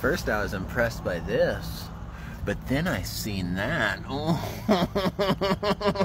First I was impressed by this, but then I seen that. Oh.